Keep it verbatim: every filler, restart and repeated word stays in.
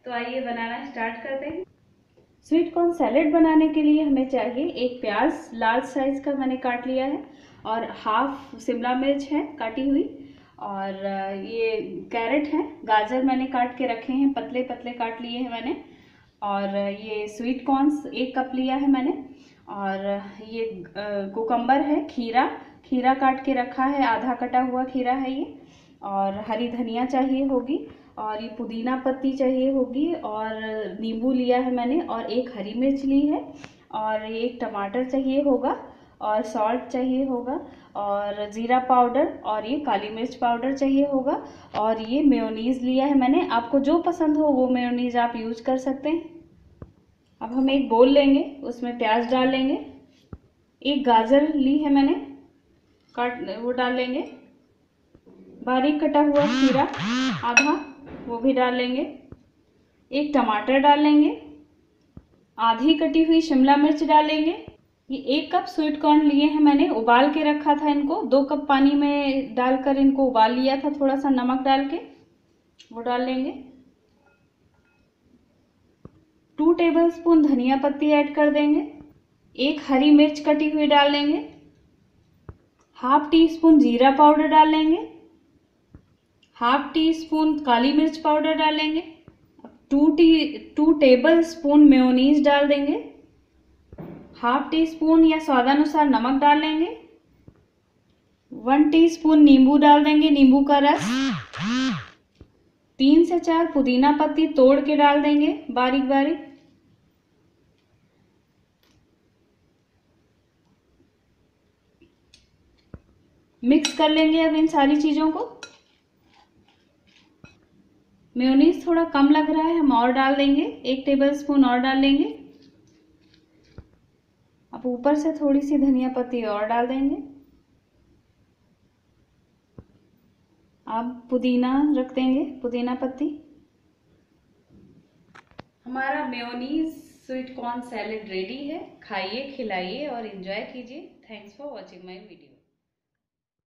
तो आइए बनाना स्टार्ट करते हैं। स्वीट कॉर्न सैलेड बनाने के लिए हमें चाहिए एक प्याज लार्ज साइज का मैंने काट लिया है, और हाफ शिमला मिर्च है काटी हुई, और ये कैरेट है, गाजर मैंने काट के रखे हैं, पतले पतले काट लिए हैं मैंने, और ये स्वीट कॉर्न्स एक कप लिया है मैंने, और ये कुकम्बर है, खीरा खीरा काट के रखा है, आधा कटा हुआ खीरा है ये, और हरी धनिया चाहिए होगी, और ये पुदीना पत्ती चाहिए होगी, और नींबू लिया है मैंने, और एक हरी मिर्च ली है, और एक टमाटर चाहिए होगा, और सॉल्ट चाहिए होगा, और ज़ीरा पाउडर, और ये काली मिर्च पाउडर चाहिए होगा, और ये मेयोनीज़ लिया है मैंने। आपको जो पसंद हो वो मेयोनीज़ आप यूज कर सकते हैं। अब हम एक बोल लेंगे, उसमें प्याज डाल लेंगे, एक गाजर ली है मैंने काट, वो डाल लेंगे, बारीक कटा हुआ खीरा आधा वो भी डाल लेंगे, एक टमाटर डाल लेंगे, आधी कटी हुई शिमला मिर्च डालेंगे। ये एक कप स्वीट कॉर्न लिए हैं मैंने, उबाल के रखा था इनको, दो कप पानी में डालकर इनको उबाल लिया था, थोड़ा सा नमक डाल के वो डाल लेंगे। टू टेबलस्पून धनिया पत्ती ऐड कर देंगे, एक हरी मिर्च कटी हुई डाल लेंगे, हाफ टी स्पून जीरा पाउडर डाल लेंगे, हाफ टी स्पून काली मिर्च पाउडर डालेंगे, two tea two tablespoon mayonnaise डाल देंगे, हाफ टी स्पून या स्वादानुसार नमक डाल लेंगे, वन टीस्पून नींबू डाल देंगे, नींबू का रस, तीन से चार पुदीना पत्ती तोड़ के डाल देंगे बारीक बारीक, मिक्स कर लेंगे अब इन सारी चीज़ों को। मेयोनीज थोड़ा कम लग रहा है, हम और डाल देंगे, एक टेबलस्पून और डाल लेंगे। अब ऊपर से थोड़ी सी धनिया पत्ती और डाल देंगे। अब पुदीना रख देंगे, पुदीना पत्ती। हमारा mayonnaise sweet corn salad ready है। खाइए, खिलाइए और एंजॉय कीजिए। Thanks for watching my video.